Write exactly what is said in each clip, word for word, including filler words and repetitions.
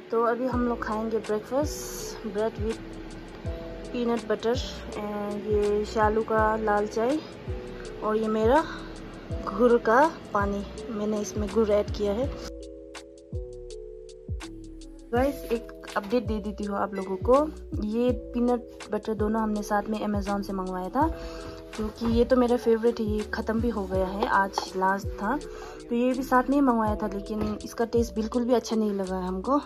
तो अभी हम लोग खाएंगे breakfast, bread with peanut butter and ये शालू का लाल चाय और ये मेरा गुड़ का पानी, मैंने इसमें गुड़ ऐड किया है। गाइस एक अपडेट दे देती हूँ आप लोगों को, ये पीनट बटर दोनों हमने साथ में अमेज़ॉन से मंगवाया था क्योंकि ये तो मेरा फेवरेट है, ये ख़त्म भी हो गया है, आज लास्ट था तो ये भी साथ में ही मंगवाया था, लेकिन इसका टेस्ट बिल्कुल भी अच्छा नहीं लगा है हमको।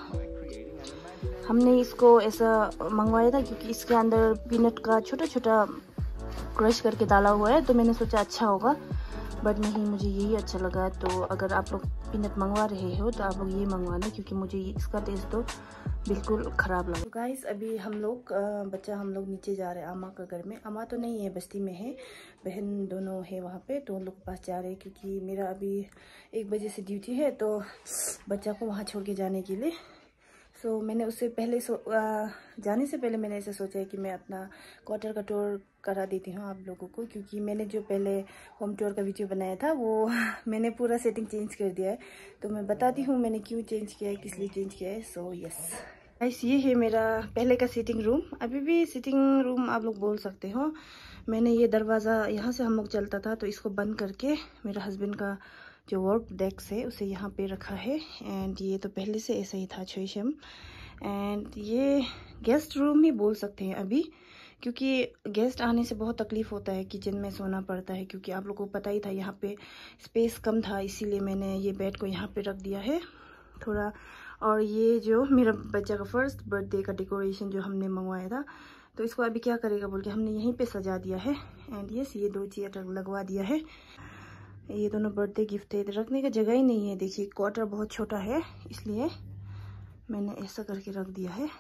हमने इसको ऐसा मंगवाया था क्योंकि इसके अंदर पीनट का छोटा छोटा क्रश करके डाला हुआ है, तो मैंने सोचा अच्छा होगा, बट नहीं, मुझे यही अच्छा लगा। तो अगर आप लोग पीनट मंगवा रहे हो तो आप लोग ये मंगवाना क्योंकि मुझे इसका टेस्ट तो बिल्कुल ख़राब लगा। तो गाइस अभी हम लोग बच्चा हम लोग नीचे जा रहे हैं अम्मा का घर में। अम्मा तो नहीं है, बस्ती में है, बहन दोनों है वहाँ पे, तो उन लोग के पास जा रहे हैं क्योंकि मेरा अभी एक बजे से ड्यूटी है, तो बच्चा को वहाँ छोड़ के जाने के लिए। सो so, मैंने उससे पहले सो आ, जाने से पहले मैंने ऐसा सोचा है कि मैं अपना क्वार्टर का टूर करा देती हूँ आप लोगों को, क्योंकि मैंने जो पहले होम टूर का वीडियो बनाया था वो मैंने पूरा सेटिंग चेंज कर दिया है, तो मैं बताती हूँ मैंने क्यों चेंज किया है, किस लिए चेंज किया है। सो यस गाइस, ये है मेरा पहले का सिटिंग रूम, अभी भी सिटिंग रूम आप लोग बोल सकते हो। मैंने ये दरवाज़ा, यहाँ से हम लोग चलता था तो इसको बंद करके मेरा हस्बैंड का जो वर्क डेस्क है उसे यहाँ पे रखा है, एंड ये तो पहले से ऐसा ही था छोशम। एंड ये गेस्ट रूम ही बोल सकते हैं अभी, क्योंकि गेस्ट आने से बहुत तकलीफ़ होता है, किचन में सोना पड़ता है, क्योंकि आप लोगों को पता ही था यहाँ पे स्पेस कम था, इसीलिए मैंने ये बेड को यहाँ पे रख दिया है थोड़ा। और ये जो मेरा बच्चा का फर्स्ट बर्थडे का डेकोरेशन जो हमने मंगवाया था, तो इसको अभी क्या करेगा बोल के हमने यहीं पे सजा दिया है। एंड यस, ये दो चेयर लगवा दिया है, ये दोनों बर्थडे गिफ्ट है, रखने का जगह ही नहीं है। देखिए क्वार्टर बहुत छोटा है, इसलिए मैंने ऐसा करके रख दिया है।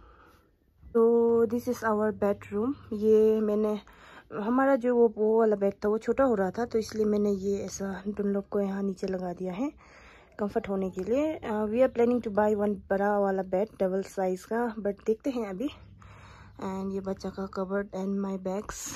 तो दिस इज़ आवर बेडरूम। ये मैंने, हमारा जो वो वो वाला बेड था वो छोटा हो रहा था, तो इसलिए मैंने ये ऐसा डुनलॉप को यहाँ नीचे लगा दिया है कंफर्ट होने के लिए। We are planning to buy one बड़ा वाला बेड डबल साइज़ का, बट देखते हैं अभी। एंड ये बच्चा का कबर्ड एंड माई बैग्स,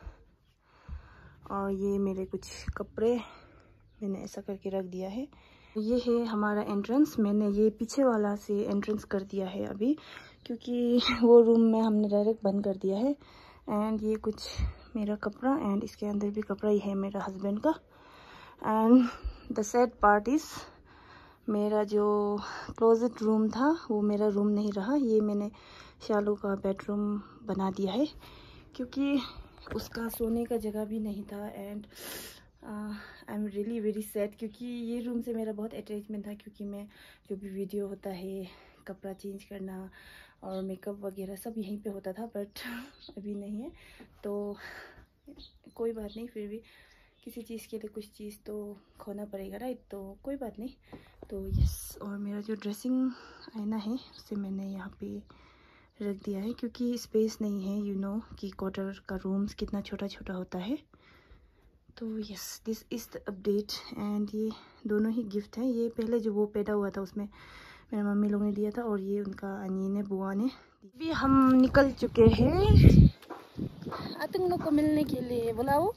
और ये मेरे कुछ कपड़े मैंने ऐसा करके रख दिया है। ये है हमारा एंट्रेंस, मैंने ये पीछे वाला से एंट्रेंस कर दिया है अभी, क्योंकि वो रूम में हमने डायरेक्ट बंद कर दिया है। एंड ये कुछ मेरा कपड़ा, एंड इसके अंदर भी कपड़ा ही है मेरा हस्बैंड का। And the sad part is, मेरा जो क्लोजेट रूम था वो मेरा रूम नहीं रहा, ये मैंने शालू का बेडरूम बना दिया है, क्योंकि उसका सोने का जगह भी नहीं था। And I am really very sad, क्योंकि ये रूम से मेरा बहुत अटैचमेंट था, क्योंकि मैं जो भी वीडियो होता है, कपड़ा चेंज करना और मेकअप वगैरह सब यहीं पे होता था, बट अभी नहीं है, तो कोई बात नहीं, फिर भी किसी चीज़ के लिए कुछ चीज़ तो खोना पड़ेगा, राइट, तो कोई बात नहीं। तो यस, और मेरा जो ड्रेसिंग आईना है उसे मैंने यहाँ पे रख दिया है, क्योंकि स्पेस नहीं है, यू नो कि क्वार्टर का रूम्स कितना छोटा छोटा होता है। तो yes, this is the update. And ये दोनों ही गिफ्ट हैं, ये पहले जो वो पैदा हुआ था उसमें मेरे मम्मी लोग ने दिया था, और ये उनका अनी ने, बुआ ने। अभी हम निकल चुके हैं आतंक को मिलने के लिए, बुलाओ,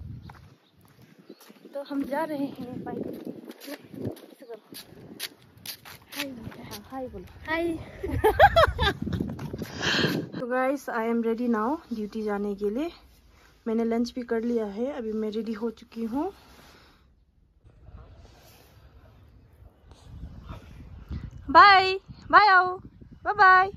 तो हम जा रहे हैं बाइक। हाय बोलो, हाय। तो guys I am ready now duty जाने के लिए, मैंने लंच भी कर लिया है, अभी मैं रेडी हो चुकी हूँ। बाय बाय, आओ, बाय बाय।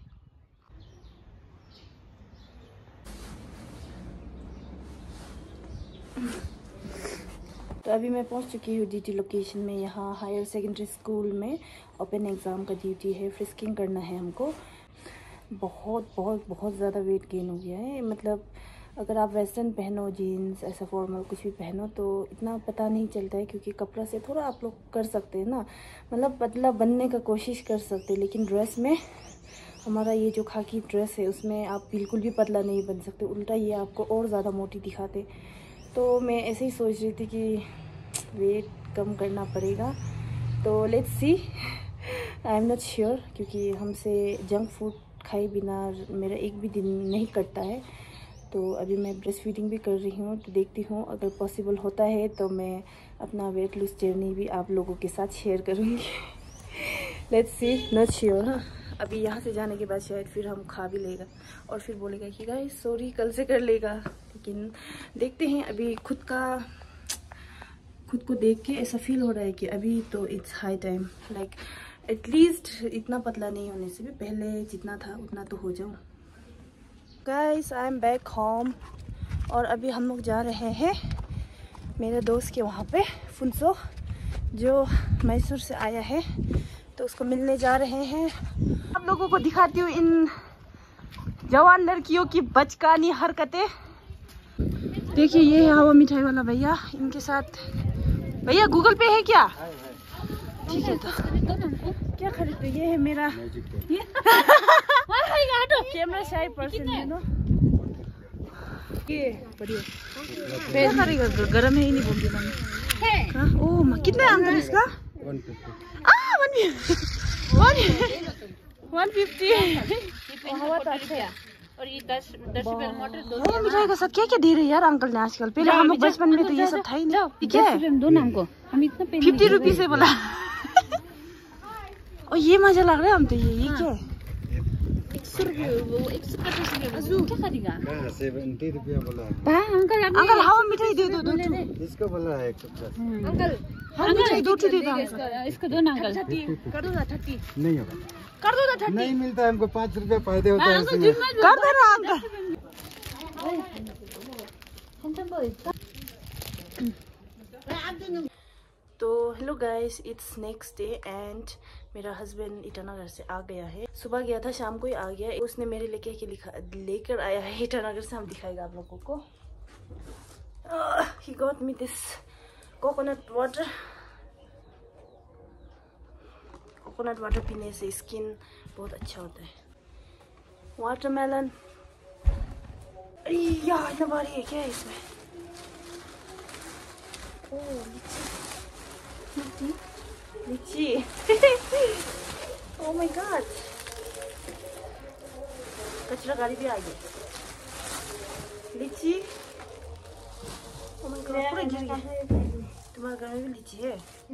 तो अभी मैं पहुंच चुकी हूँ ड्यूटी लोकेशन में। यहाँ हायर सेकेंडरी स्कूल में ओपन एग्ज़ाम का ड्यूटी है, फ्रिस्किंग करना है हमको। बहुत बहुत बहुत ज़्यादा वेट गेन हो गया है, मतलब अगर आप वेस्टर्न पहनो, जीन्स ऐसा फॉर्मल कुछ भी पहनो तो इतना पता नहीं चलता है, क्योंकि कपड़ा से थोड़ा आप लोग कर सकते हैं ना, मतलब पतला बनने का कोशिश कर सकते हैं, लेकिन ड्रेस में, हमारा ये जो खाकी ड्रेस है उसमें आप बिल्कुल भी पतला नहीं बन सकते, उल्टा ये आपको और ज़्यादा मोटी दिखाते। तो मैं ऐसे ही सोच रही थी कि वेट कम करना पड़ेगा, तो let's see, I am not sure, क्योंकि हमसे जंक फूड खाए बिना मेरा एक भी दिन नहीं कटता है। तो अभी मैं ब्रेस्ट फीडिंग भी कर रही हूँ, तो देखती हूँ अगर पॉसिबल होता है तो मैं अपना वेट लूज जर्नी भी आप लोगों के साथ शेयर करूँगी। Let's see, not sure. हाँ, अभी यहाँ से जाने के बाद शायद फिर हम खा भी लेगा और फिर बोलेगा कि गाइस सॉरी कल से कर लेगा। लेकिन देखते हैं, अभी खुद का खुद को देख के ऐसा फील हो रहा है कि अभी तो it's high time, like at least इतना पतला नहीं होने से भी पहले जितना था उतना तो हो जाऊँ। Guys I am back home और अभी हम लोग जा रहे हैं मेरे दोस्त के वहाँ पे, फुनसो, जो मैसूर से आया है, तो उसको मिलने जा रहे हैं। आप लोगों को दिखाती हूँ इन जवान लड़कियों की बचकानी हरकतें। देखिए ये है हवा मिठाई वाला भैया, इनके साथ। भैया गूगल पे है क्या? ठीक है तो क्या खरीदते? ये है मेरा ये कैमरा शाई पर्सन, यू नो। ये बढ़िया खरीदेगा, गरम है ही नहीं बोलती मम्मी। ओह कितना है अंकल इसका? One fifty. और ये दस दस रुपए मटर दो। मिठाई का साथ क्या क्या दे रहे हैं यार अंकल ने आजकल? पहले हम लोग बचपन में तो ये सब था ही नहीं। क्या है? दो नाम को हम इतना फिफ्टी रुपीज से बोला। और ये मजा लग रहा है हम तो। ये ये क्या है? एक सौ रुपये, वो एक सौ पचास रुपये क्या खरीदेगा? कहाँ सेवेंटी रुपया बोला है अंकल। अंकल हवा मिठाई दे दो, दो ठो इसको बोला है अंकल। हवा मिठाई दो ठो दे दो अंकल। इसको दो ना अंकल। कर दो ना थर्टी। नहीं होगा, कर दो ना थर्टी। नहीं मिलता है हमको, पाँच रुपए फायदे होता है इसमें। कर दो ना अंकल। तो hello guys, it's next day and मेरा हस्बैंड ईटानगर से आ गया है। सुबह गया था, शाम को ही आ गया। उसने मेरे लेके के लिखा लेकर आया है ईटानगर से। हम दिखाएगा आप लोगों को। He got me this coconut water. Coconut water पीने से स्किन बहुत अच्छा होता है। वाटरमेलन, यार इतना भारी है, क्या है इसमें? ओह लीची, लीची। ओह माय गॉड, कचरा गाड़ी भी आ गई। लीची, ओह माय गॉड पूरा गिर गया। तुम्हारे घर में भी लीची है?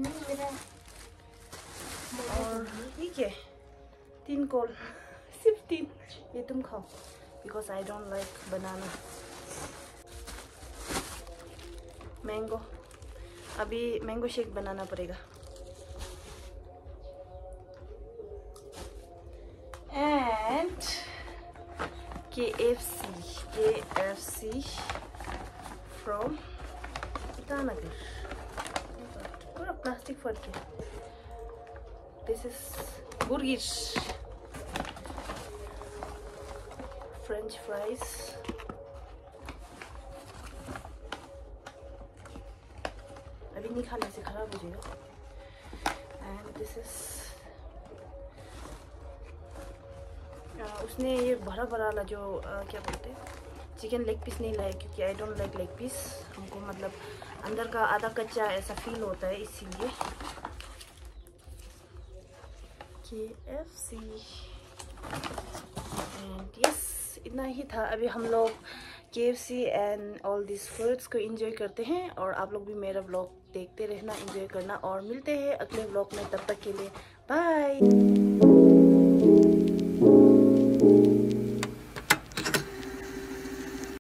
और ये क्या है? तीन कोल, सिर्फ तीन। ये तुम खाओ, because I don't like banana. Mango, अभी मैंगो शेक बनाना पड़ेगा। एंड के एफ सी, के एफ सी फ्रॉम ईटानगर। पूरा प्लास्टिक फट गया। दिस इज बुर्गिश फ्रेंच फ्राइज। अभी नहीं खाने से खराब हो जाएगा। एंड दिस इज, उसने ये भरा भरा वाला जो आ, क्या बोलते हैं, चिकन लेग पीस नहीं लाया क्योंकि I don't like leg piece. हमको मतलब अंदर का आधा कच्चा ऐसा फील होता है, इसीलिए। के एफ सी एंड यस, इतना ही था। अभी हम लोग K F C and all this foods को एंजॉय करते हैं और आप लोग भी मेरा व्लॉग देखते रहना, एंजॉय करना और मिलते हैं अगले व्लॉग में। तब तक के लिए बाय।